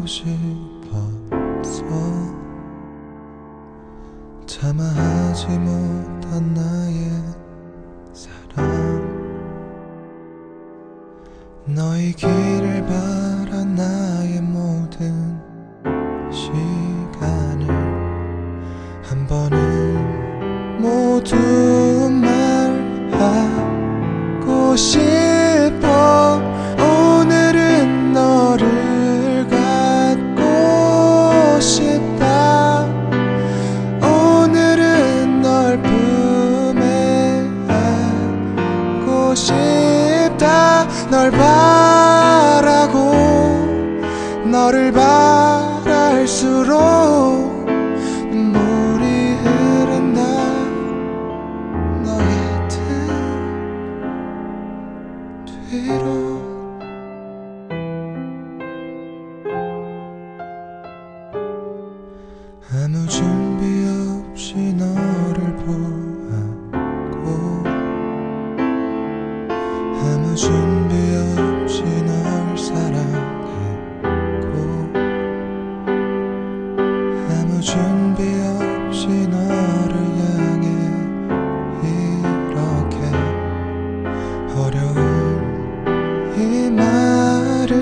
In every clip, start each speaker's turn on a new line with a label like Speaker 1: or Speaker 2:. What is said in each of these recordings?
Speaker 1: 싶었어. 참아 하지 못한 나의 사랑, 너의 길을 바란 나의 모든 시간을 한 번은 모두 말하고 싶어. 오늘은 너를 갖고 싶다. 오늘은 널 품에 안고 싶다. 널 바라고 너를 바랄수록 눈물이 흐른다. 너의 등 뒤로 아무 준비 없이 너를 보았고, 아무 준비 없이 널 사랑했고, 아무 준비 없이 너를 향해 이렇게 어려운 이 말을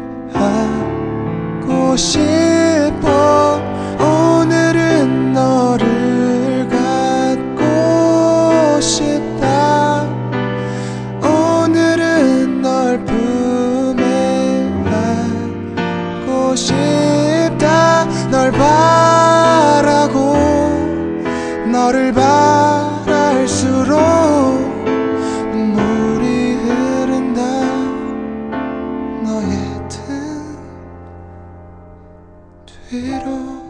Speaker 1: 하고 싶어. 오늘은 너를 갖고 싶다. 오늘은 널 품에 안고 싶다. 널 바라고 너를 바랄수록 눈물이 흐른다. 너의 등 뒤로